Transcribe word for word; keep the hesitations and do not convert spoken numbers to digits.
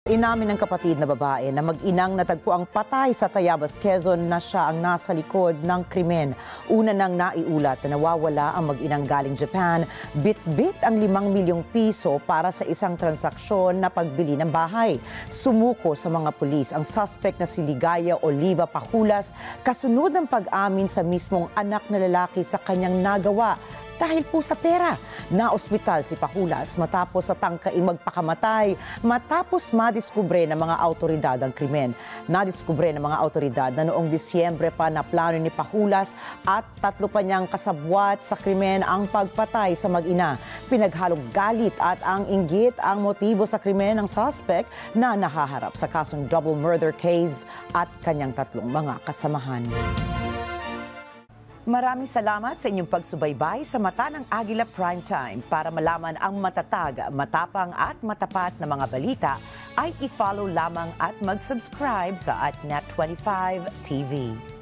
Inamin ng kapatid na babae na mag-inang natagpuang patay sa Tayabas, Quezon na siya ang nasa likod ng krimen. Una nang naiulat na nawawala ang mag-inang galing Japan, bit-bit ang limang milyong piso para sa isang transaksyon na pagbili ng bahay. Sumuko sa mga pulis ang suspect na si Ligaya Oliva Pajulas kasunod ng pag-amin sa mismong anak na lalaki sa kanyang nagawa. Dahil po sa pera, na-ospital si Pajulas matapos sa tangkaing magpakamatay matapos madiskubre ng mga autoridad ang krimen. Nadiskubre ng mga autoridad na noong Disyembre pa na plano ni Pajulas at tatlo pa niyang kasabwat sa krimen ang pagpatay sa mag-ina. Pinaghalong galit at ang inggit ang motibo sa krimen ng suspect na nahaharap sa kasong double murder case at kanyang tatlong mga kasamahan. Maraming salamat sa inyong pagsubaybay sa Mata ng Agila Primetime. Para malaman ang matatag, matapang at matapat na mga balita, ay i-follow lamang at mag-subscribe sa AtNet twenty-five T V.